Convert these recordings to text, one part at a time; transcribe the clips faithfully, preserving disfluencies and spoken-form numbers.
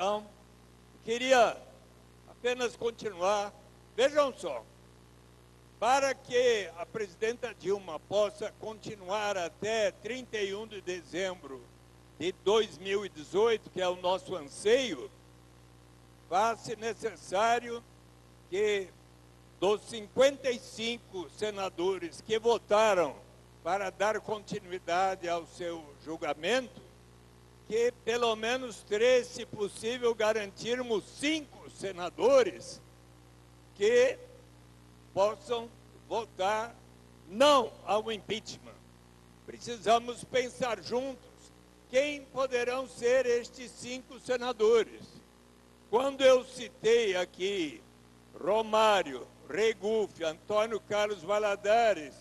Então, queria apenas continuar. Vejam só, para que a presidenta Dilma possa continuar até trinta e um de dezembro de dois mil e dezoito, que é o nosso anseio, faz-se necessário que dos cinquenta e cinco senadores que votaram para dar continuidade ao seu julgamento, que pelo menos três, se possível, garantirmos cinco senadores que possam votar não ao impeachment. Precisamos pensar juntos quem poderão ser estes cinco senadores. Quando eu citei aqui Romário, Regufe, Antônio Carlos Valadares,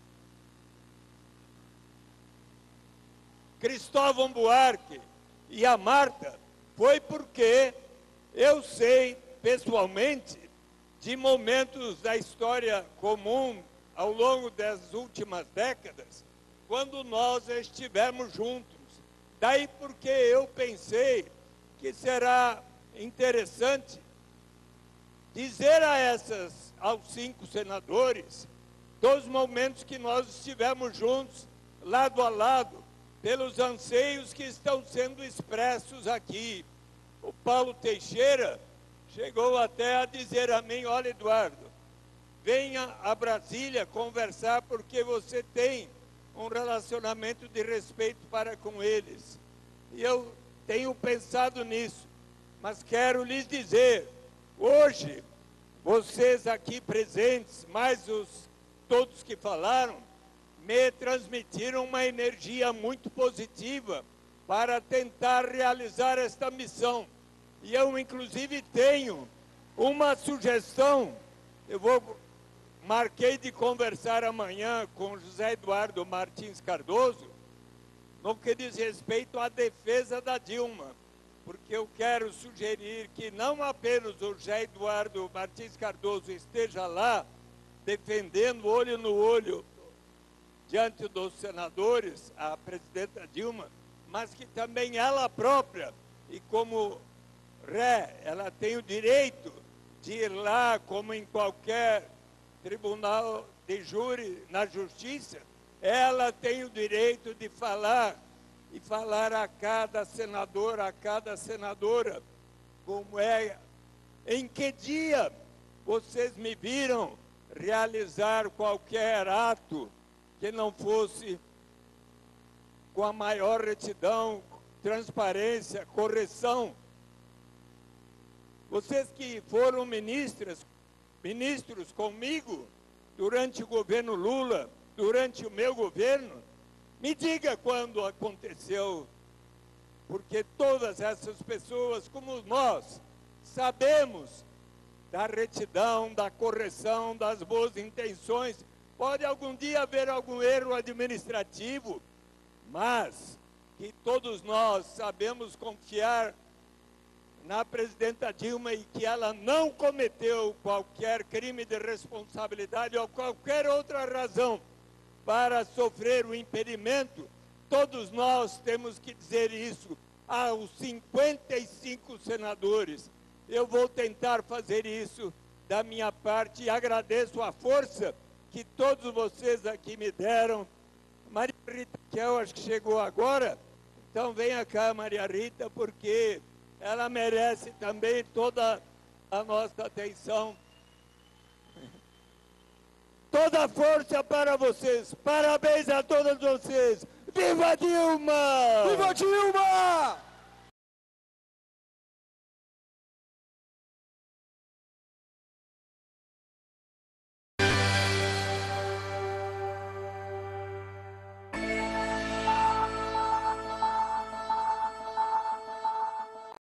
Cristóvão Buarque e a Marta, foi porque eu sei pessoalmente de momentos da história comum ao longo das últimas décadas, quando nós estivemos juntos. Daí porque eu pensei que será interessante dizer a essas, aos cinco senadores, dos momentos que nós estivemos juntos, lado a lado, pelos anseios que estão sendo expressos aqui. O Paulo Teixeira chegou até a dizer a mim: olha, Eduardo, venha a Brasília conversar, porque você tem um relacionamento de respeito para com eles. E eu tenho pensado nisso, mas quero lhes dizer, hoje, vocês aqui presentes, mais os todos que falaram, me transmitiram uma energia muito positiva para tentar realizar esta missão. E eu, inclusive, tenho uma sugestão. Eu vou, marquei de conversar amanhã com José Eduardo Martins Cardoso, no que diz respeito à defesa da Dilma, porque eu quero sugerir que não apenas o José Eduardo Martins Cardoso esteja lá, defendendo olho no olho, diante dos senadores, a presidenta Dilma, mas que também ela própria, e como ré, ela tem o direito de ir lá, como em qualquer tribunal de júri na justiça, ela tem o direito de falar, e falar a cada senador, a cada senadora, como é, em que dia vocês me viram realizar qualquer ato que não fosse com a maior retidão, transparência, correção. Vocês que foram ministras, ministros comigo durante o governo Lula, durante o meu governo, me diga quando aconteceu, porque todas essas pessoas, como nós, sabemos da retidão, da correção, das boas intenções. Pode algum dia haver algum erro administrativo, mas que todos nós sabemos confiar na presidenta Dilma e que ela não cometeu qualquer crime de responsabilidade ou qualquer outra razão para sofrer o impedimento. Todos nós temos que dizer isso aos cinquenta e cinco senadores. Eu vou tentar fazer isso da minha parte e agradeço a força que todos vocês aqui me deram. Maria Rita, que eu acho que chegou agora, então venha cá, Maria Rita, porque ela merece também toda a nossa atenção. Toda a força para vocês. Parabéns a todos vocês. Viva Dilma! Viva Dilma!